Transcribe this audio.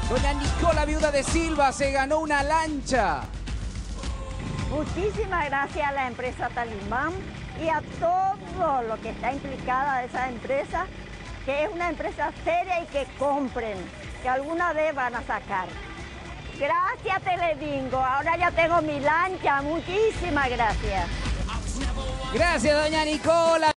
Doña Nicola, viuda de Silva, se ganó una lancha. Muchísimas gracias a la empresa Talimán y a todo lo que está implicada de esa empresa, que es una empresa seria y que compren, que alguna vez van a sacar. Gracias, Telebingo. Ahora ya tengo mi lancha. Muchísimas gracias. Gracias, doña Nicola.